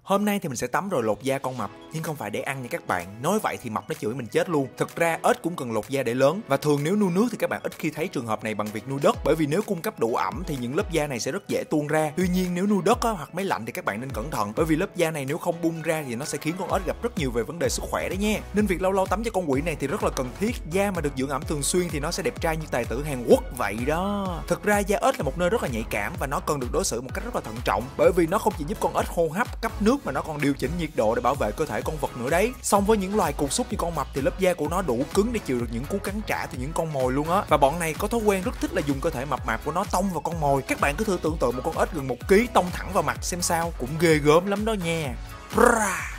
Hôm nay thì mình sẽ tắm rồi lột da con mập, nhưng không phải để ăn nha các bạn. Nói vậy thì mập nó chửi mình chết luôn. Thực ra ếch cũng cần lột da để lớn, và thường nếu nuôi nước thì các bạn ít khi thấy trường hợp này bằng việc nuôi đất, bởi vì nếu cung cấp đủ ẩm thì những lớp da này sẽ rất dễ tuôn ra. Tuy nhiên nếu nuôi đất hoặc máy lạnh thì các bạn nên cẩn thận, bởi vì lớp da này nếu không bung ra thì nó sẽ khiến con ếch gặp rất nhiều về vấn đề sức khỏe đấy nha. Nên việc lâu lâu tắm cho con quỷ này thì rất là cần thiết. Da mà được dưỡng ẩm thường xuyên thì nó sẽ đẹp trai như tài tử Hàn Quốc vậy đó. Thực ra da ếch là một nơi rất là nhạy cảm và nó cần được đối xử một cách rất là thận trọng, bởi vì nó không chỉ giúp con ếch hô hấp, cấp nước mà nó còn điều chỉnh nhiệt độ để bảo vệ cơ thể con vật nữa đấy. Song với những loài cục xúc như con mập thì lớp da của nó đủ cứng để chịu được những cú cắn trả từ những con mồi luôn á. Và bọn này có thói quen rất thích là dùng cơ thể mập mạp của nó tông vào con mồi. Các bạn cứ thử tưởng tượng một con ếch gần 1 kg tông thẳng vào mặt xem sao, cũng ghê gớm lắm đó nha.